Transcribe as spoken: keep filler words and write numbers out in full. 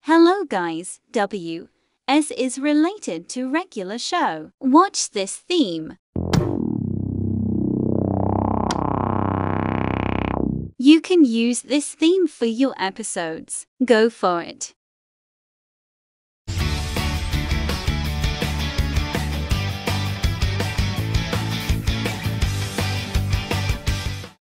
Hello guys, W S is related to regular show. Watch this theme. You can use this theme for your episodes. Go for it.